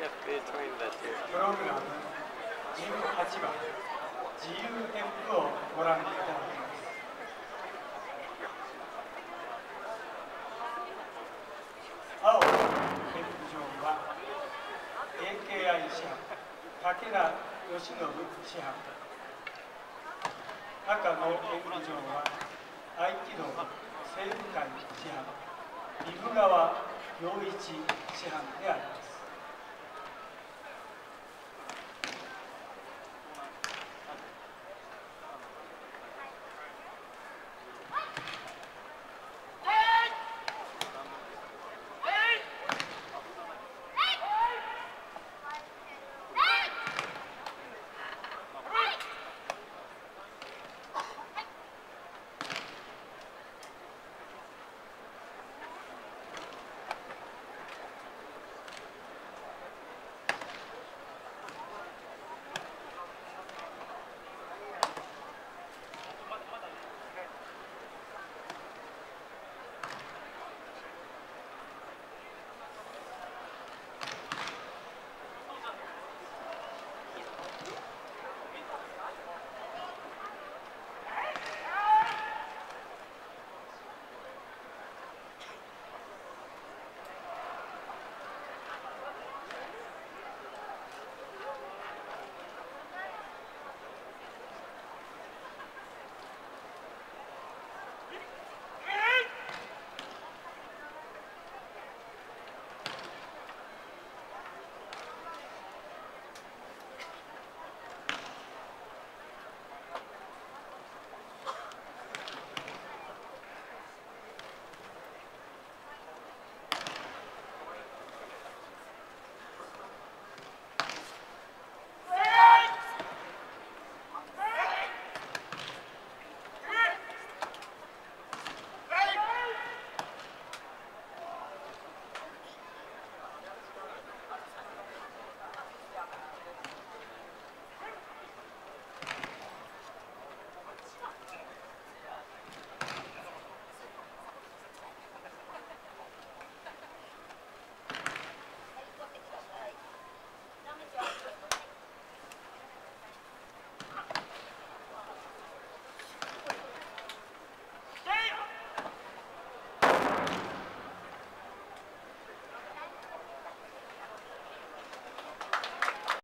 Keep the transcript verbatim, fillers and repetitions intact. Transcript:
プログラムじゅうはちばん自由テップをご覧いただきます。青のテップ場は エーケーアイ 師範武田義信師範、赤の演舞場は合気道西部会師範壬生川陽一師範であります。